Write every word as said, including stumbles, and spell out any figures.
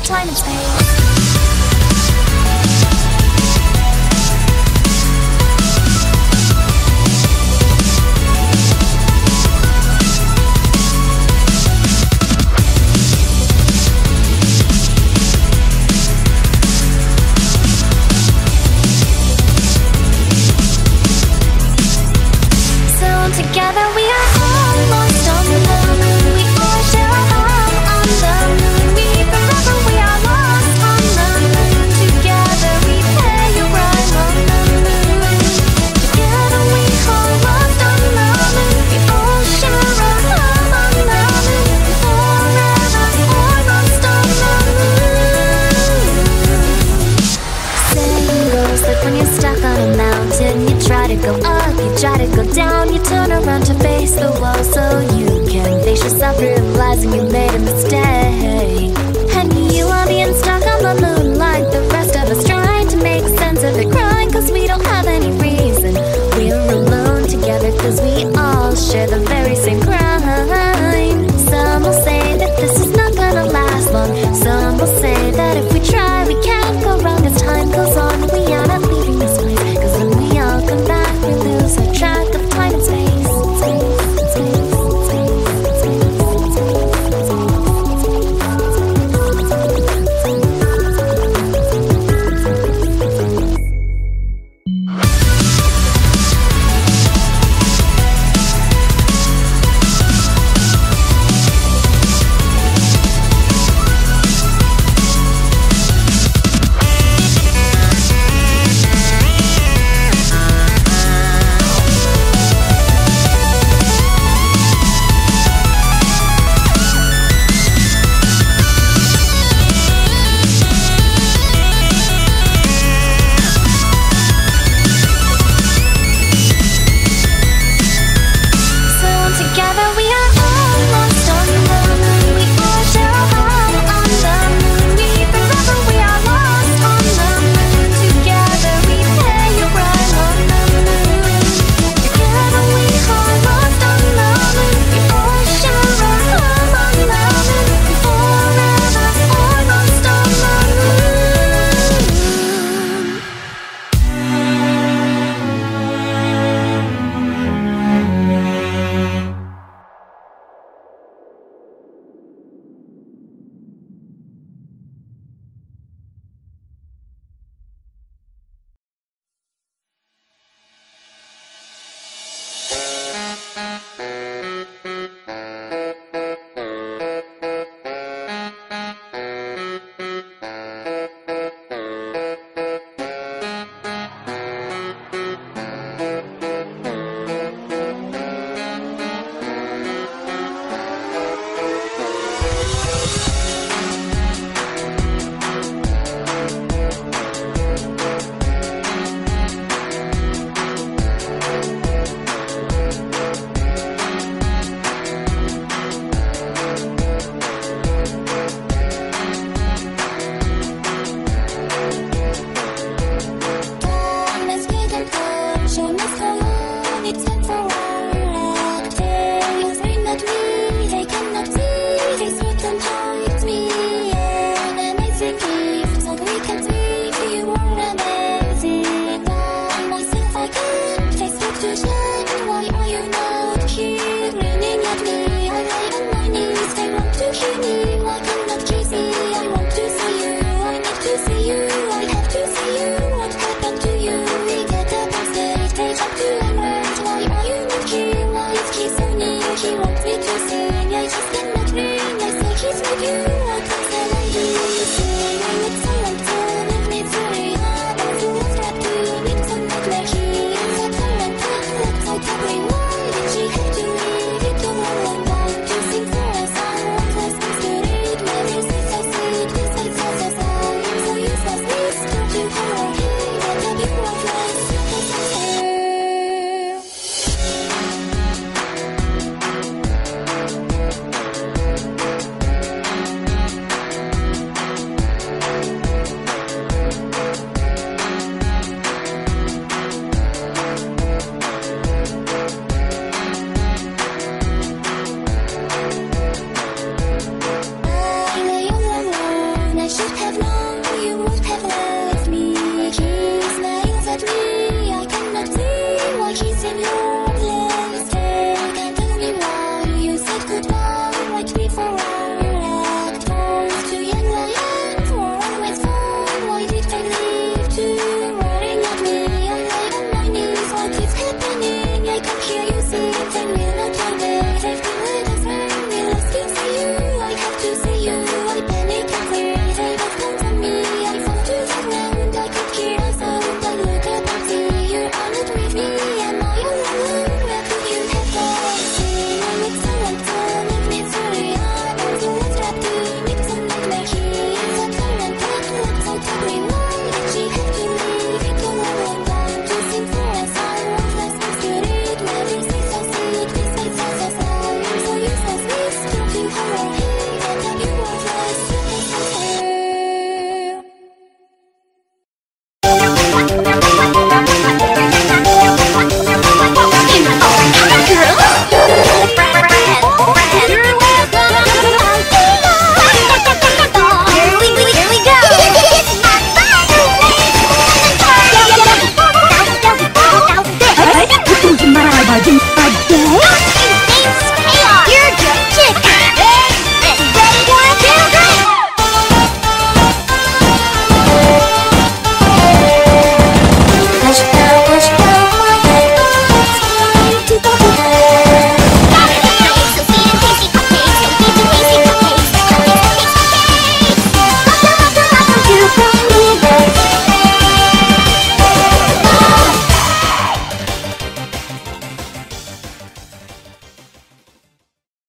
time and space. Together we are almost on the moon. We all share a home on the moon. We forever we are lost on the moon. Together we pay a rhyme on the moon. Together we all lost on the moon. We all share a home on the moon. Forever almost on the moon. Saying goes that when you're stuck on a mountain, you try to go up, you try to go down, you turn around to face the wall so you can face yourself, realizing you made a mistake. And you are being stuck on the moon.